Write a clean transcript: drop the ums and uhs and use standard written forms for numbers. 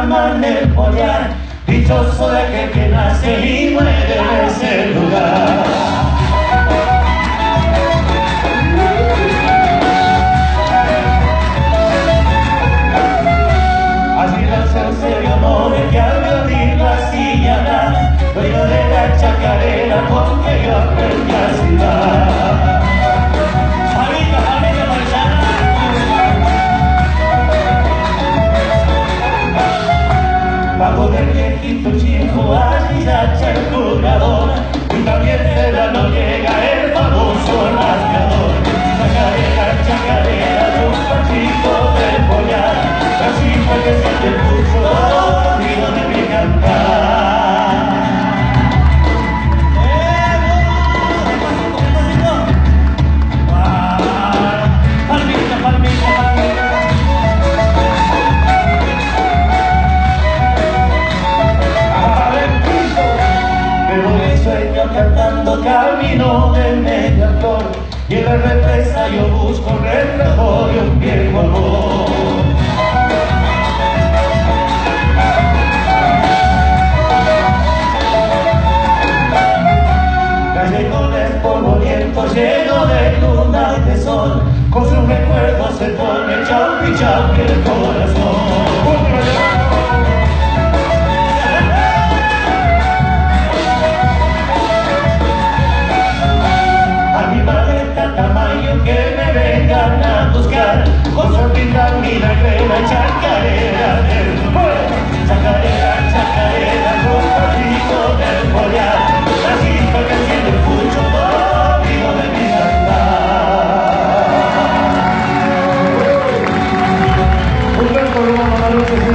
llaman el pollar, dichoso de que nace y muere en ese lugar. Allí nace un serio amor que al abrir la silla dueño de la chacarera porque yo aprendí a silbar. Bajo del viejito chico allí yacha el curador, y también de la no llega el famoso rastreador. Chacarera, chacarera, rumba chico del pollar, la chispa que siente el pulso, ruido de mi cantar. Palmita, palmita, palmita. Cantando camino de media flor, y en la represa yo busco un reflejo de un viejo amor. Callejones polvorientos lleno de luna y de sol, con sus recuerdos se pone chaupi chaupi el corazón. Que me vengan a buscar con su pinta milagrera, chacarera del pueblo, chacarera, chacarera, rumba chico del pollar, la chispa que enciende el pucho, vivo de mi cantar. Un beso, Roma,